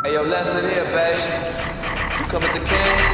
Hey, yo, Lesson here, babe. You come at the king?